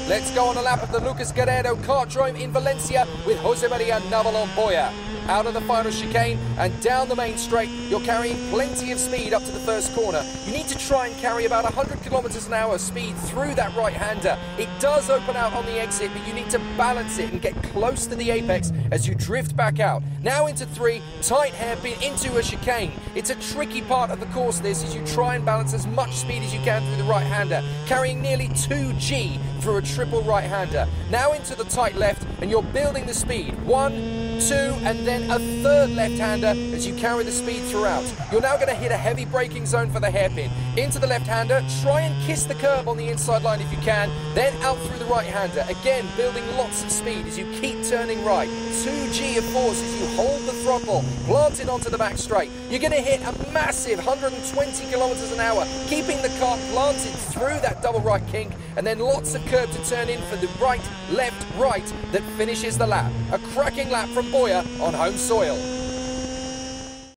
Let's go on a lap of the Lucas Guerrero Kartodromo in Valencia with Jose Maria Naval on Boya. Out of the final chicane and down the main straight, you're carrying plenty of speed up to the first corner. You need to try and carry about 100 kilometers an hour speed through that right-hander. It does open out on the exit, but you need to balance it and get close to the apex as you drift back out. Now into 3, tight hairpin into a chicane. It's a tricky part of the course, this, as you try and balance as much speed as you can through the right-hander, carrying nearly 2G through a triple right-hander. Now into the tight left, and you're building the speed. 1, 2, and then a third left-hander as you carry the speed throughout. You're now going to hit a heavy braking zone for the hairpin. Into the left-hander, try and kiss the curb on the inside line if you can, then out through the right-hander. Again, building lots of speed as you keep turning right. 2G of force as you hold the throttle, planted onto the back straight. You're going to hit a massive 120 kilometers an hour, keeping the car planted through that double right kink, and then lots of curb to turn in for the right, left, right that finishes the lap. A cracking lap from Boya on home soil.